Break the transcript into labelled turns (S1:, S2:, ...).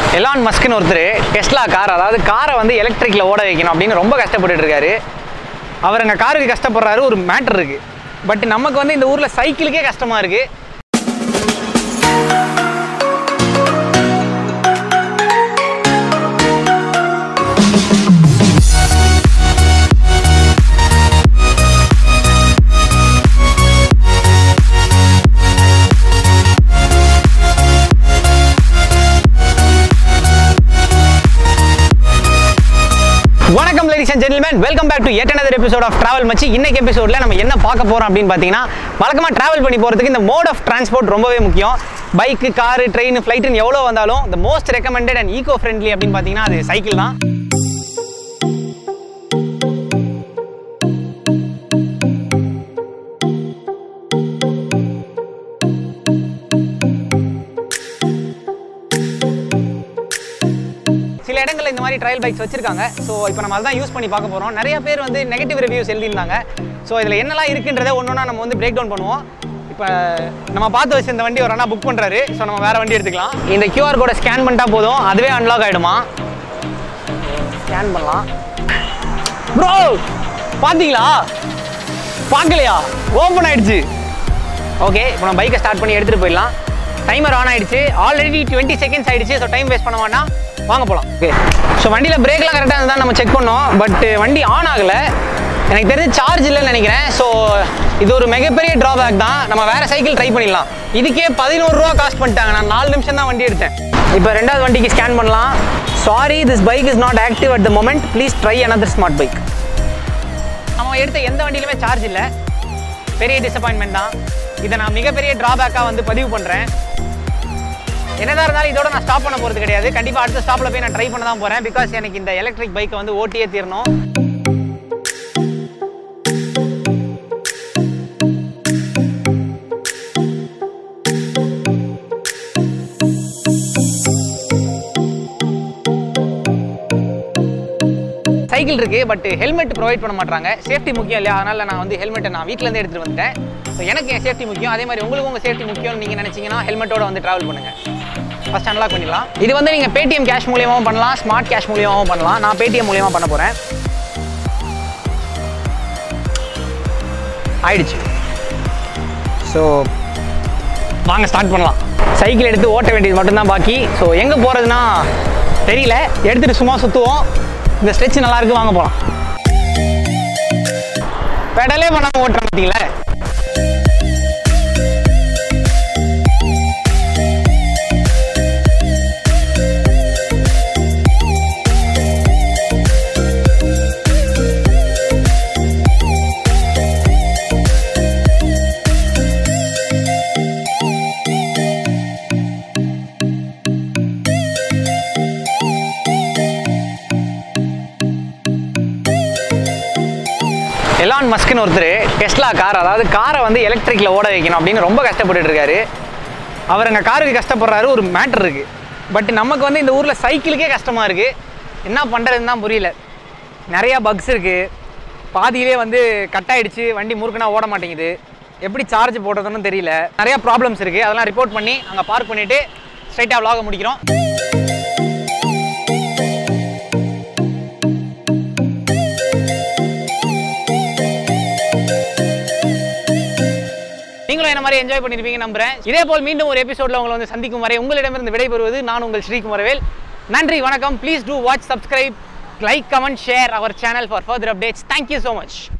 S1: Elon மஸ்க்னு ஒருத்தர் Tesla car, அதாவது காரை வந்து எலக்ட்ரிக்கில் ஓட வைக்கணும் அப்படின்னு ரொம்ப கஷ்டப்பட்டுட்டு இருக்காரு. அவர் அங்கே காருக்கு கஷ்டப்படுறாரு, ஒரு மேட்டர் இருக்குது. பட் நமக்கு வந்து இந்த ஊரில் சைக்கிளுக்கே கஷ்டமாக இருக்குது. வணக்கம் ladies and gentlemen, welcome back to yet another episode of Travel Machi. இன்னைக்கு எபிசோட்ல நம்ம என்ன பார்க்க போறோம் அப்படின்னு பார்த்தீங்கன்னா, வழக்கமாக டிராவல் பண்ணி போகிறதுக்கு இந்த மோட் ஆஃப் டிரான்ஸ்போர்ட் ரொம்பவே முக்கியம். பைக்கு, காரு, ட்ரெயின், ஃப்ளைட்டுன்னு எவ்வளோ வந்தாலும் the most recommended and eco friendly அப்படின்னு பார்த்தீங்கன்னா அது சைக்கிள் தான். சில இடங்களில் இந்த மாதிரி ட்ரையல் பைக்ஸ் வச்சிருக்காங்க. ஸோ இப்போ நம்ம அதான் யூஸ் பண்ணி பார்க்க போகிறோம். நிறைய பேர் வந்து நெகட்டிவ் ரிவ்யூஸ் எழுதியிருந்தாங்க. ஸோ இதில் என்னெல்லாம் இருக்குன்றதை ஒன்றா நம்ம வந்து பிரேக் டவுன் பண்ணுவோம். இப்போ நம்ம பார்த்து வச்சு இந்த வண்டி ஒரு அண்ணா புக் பண்ணுறாரு. ஸோ நம்ம வேறு வண்டி எடுத்துக்கலாம். இந்த கியூஆர் கோடை ஸ்கேன் பண்ணிட்டா போதும், அதுவே அன்லாக் ஆகிடுமா. ஸ்கேன் பண்ணலாம். ப்ரோ பார்த்தீங்களா? பார்க்கலையா? ஓப்பன் ஆகிடுச்சு. ஓகே, இப்போ நம்ம பைக்கை ஸ்டார்ட் பண்ணி எடுத்துகிட்டு போயிடலாம். டைமர் ஆன் ஆகிடுச்சு. ஆல்ரெடி 20 செகண்ட்ஸ் ஆகிடுச்சு. ஸோ டைம் வேஸ்ட் பண்ண வேண்டாம், வாங்க போகலாம். ஓகே, ஸோ வண்டியில் பிரேக்லாம் கரெக்டாக இருந்தால் நம்ம செக் பண்ணோம். பட் வண்டி ஆன் ஆகலை. எனக்கு தெரிஞ்சு சார்ஜ் இல்லைன்னு நினைக்கிறேன். ஸோ இது ஒரு மிகப்பெரிய ட்ராபேக் தான். நம்ம வேறு சைக்கிள் ட்ரை பண்ணிடலாம். இதுக்கே 11 ரூபா காஸ்ட் பண்ணிட்டாங்க. நான் 4 நிமிஷம் தான் வண்டி எடுத்தேன். இப்போ ரெண்டாவது வண்டிக்கு ஸ்கேன் பண்ணலாம். Sorry, this bike is not active at the moment, please try another smart bike. நம்ம எடுத்த எந்த வண்டியிலுமே சார்ஜ் இல்லை. பெரிய டிசப்பாயின்மெண்ட் தான். இதை நான் மிகப்பெரிய ட்ராபேக்காக வந்து பதிவு பண்ணுறேன். என்னதான் இருந்தாலும் இதோட நான் ஸ்டாப் பண்ண போகிறது கிடையாது. கண்டிப்பாக அடுத்த ஸ்டாப்பில் போய் நான் ட்ரை பண்ண தான் போகிறேன். பிகாஸ் எனக்கு இந்த எலக்ட்ரிக் பைக்கை வந்து ஓட்டியே தீரணும். சைக்கிள் இருக்குது, பட் ஹெல்மெட் ப்ரொவைட் பண்ண மாட்டாங்க. சேஃப்டி முக்கியம் இல்லையா? அதனால் நான் வந்து ஹெல்மெட்டை நான் வீட்டிலேருந்து எடுத்துகிட்டு வந்துட்டேன். ஸோ எனக்கு என் சேஃப்டி முக்கியம். அதே மாதிரி உங்களுக்கு உங்கள் சேஃப்டி முக்கியம்னு நீங்கள் நினச்சிங்கன்னா ஹெல்மெட்டோட வந்து ட்ராவல் பண்ணுங்கள். ஃபஸ்ட் அன்லாக் பண்ணிடலாம். இது வந்து நீங்கள் பேடிஎம் கேஷ் மூலியமாகவும் பண்ணலாம், ஸ்மார்ட் கேஷ் மூலியமாகவும் பண்ணலாம். நான் பேடிஎம் மூலியமாக பண்ண போகிறேன். ஆயிடுச்சு. ஸோ வாங்க ஸ்டார்ட் பண்ணலாம். சைக்கிள் எடுத்து ஓட்ட வேண்டியது மட்டும்தான் பாக்கி. ஸோ எங்கே போகிறதுனா தெரியல. எடுத்துகிட்டு சும்மா சுற்றுவோம். இந்த ஸ்ட்ரெச் நல்லாயிருக்கு, வாங்க போகலாம். பெடலே பண்ணாமல் ஓட்டுறேன் பார்த்தீங்களா? எலான் மஸ்க்னு ஒருத்தர் டெஸ்லா கார், அதாவது காரை வந்து எலக்ட்ரிக்கில் ஓட வைக்கணும் அப்படின்னு ரொம்ப கஷ்டப்பட்டுட்டு இருக்காரு. அவர் அங்கே காருக்கு கஷ்டப்படுறாரு, ஒரு மேட்டர் இருக்குது. பட் நமக்கு வந்து இந்த ஊரில் சைக்கிளுக்கே கஷ்டமாக இருக்குது. என்ன பண்ணுறதுன்னு தான் புரியல. நிறையா பக்ஸ் இருக்குது. பாதியிலே வந்து கட் ஆகிடுச்சு. வண்டி முறுக்குனா ஓட மாட்டேங்குது. எப்படி சார்ஜ் போடுறதுன்னு தெரியல. நிறையா ப்ராப்ளம்ஸ் இருக்குது. அதெல்லாம் ரிப்போர்ட் பண்ணி அங்கே பார்க் பண்ணிவிட்டு ஸ்ட்ரைட்டாக vlog முடிக்கிறோம். நீங்களும் என்ன மாதிரி என்ஜாய் பண்ணிருப்பீங்க நம்புறேன். இதே போல் மீண்டும் ஒரு எபிசோட்ல உங்களை வந்து சந்திக்கும் வரை உங்களிடமிருந்து விடைபெறுவது நான் உங்கள் ஸ்ரீகுமரவேல். நன்றி, வணக்கம். Please do watch, subscribe, like, comment, share our channel for further updates. Thank you so much.